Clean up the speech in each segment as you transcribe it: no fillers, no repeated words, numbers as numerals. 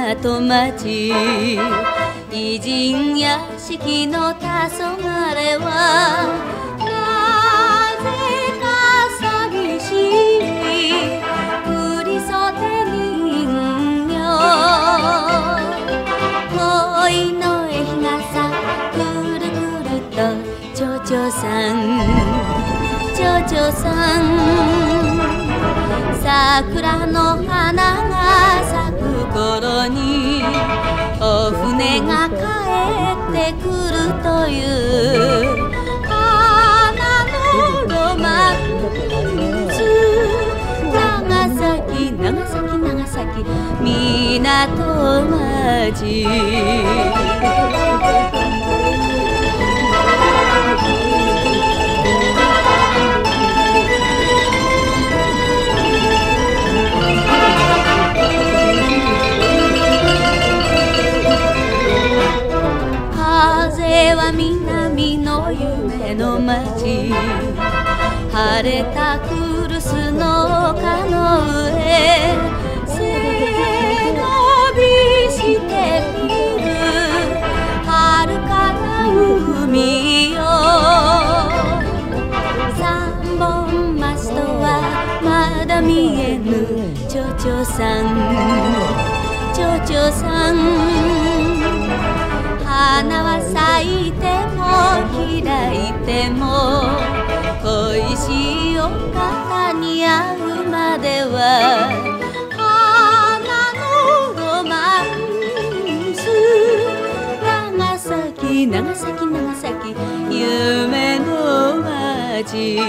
港町偉人屋敷の黄昏はなぜか寂しい振り袖人形恋の絵日傘くるくると蝶々さん蝶々さん桜の花が咲く頃にお船が帰ってくるという花のロマンス長崎長崎長崎港町風は南の夢の街晴れたクルスの丘の上背伸びしてみる遥かな海よ三本マストはまだ見えぬ蝶々さん蝶々さん花は咲いても開いても恋しいお方に会うまでは花のロマンス長崎長崎長崎夢の街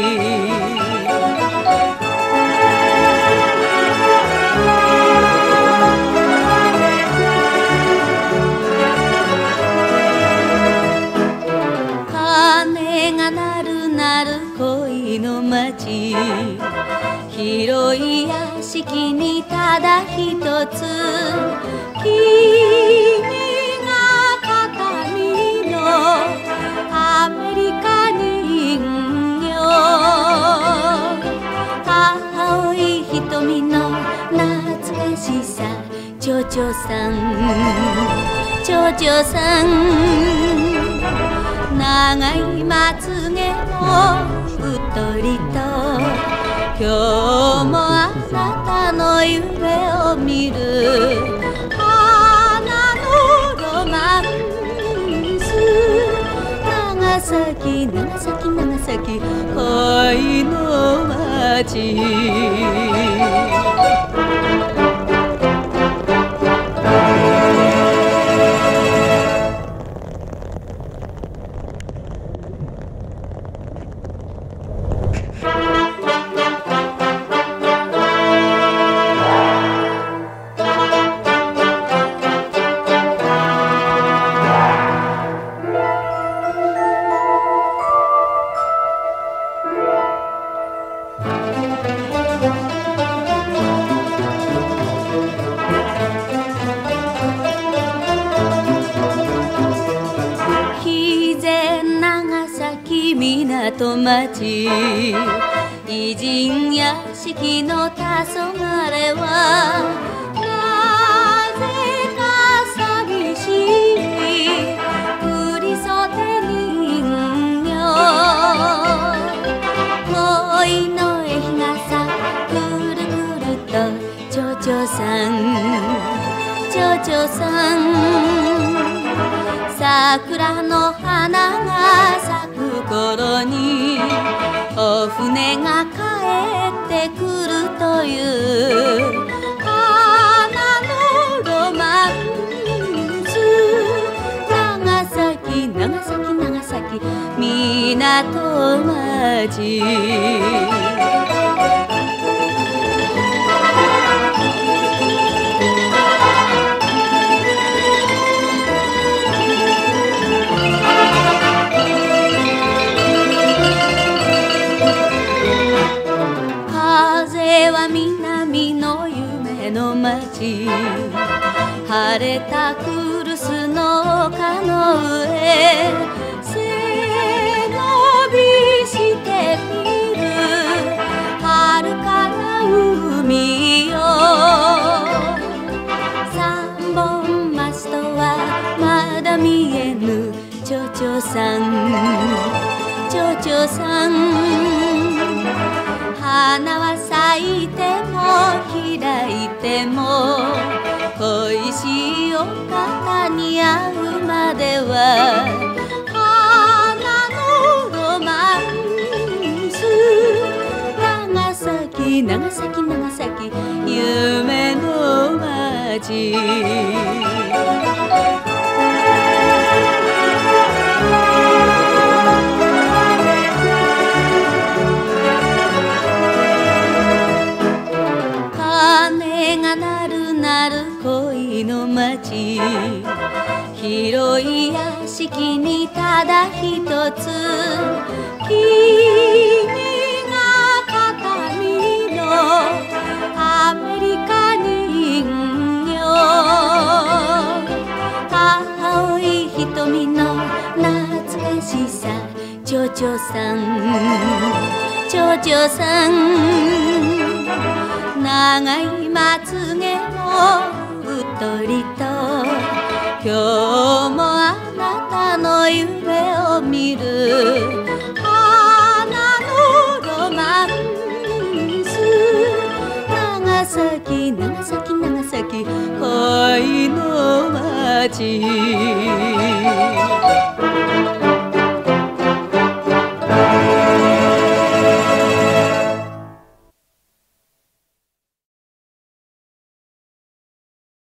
恋の街広い屋敷にただ一つ君が形見のアメリカ人形青い瞳の懐かしさ蝶々さん蝶々さん長いまつげもうっとりと今日もあなたの夢を見る花のロマンス長崎長崎長崎恋の街港町偉人屋敷の黄昏はなぜか寂しい振り袖人形恋の絵日傘くるくると蝶々さん蝶々さん桜の花が咲く頃にお船が帰ってくるという花のロマンス長崎長崎長崎港町南の夢の街晴れたクルスの丘の上背伸びしてみる遥かな海よ三本だ見えぬ蝶々さん蝶々さん花は咲いても開いても恋しいお方に会うまでは花のロマンス長崎長崎長崎夢の街恋の街広い屋敷にただ一つ君が形見のアメリカ人形青い瞳の懐かしさ蝶々さん蝶々さん長いまつげもうっとりと今日もあなたの夢を見る花のロマンス長崎長崎長崎恋の街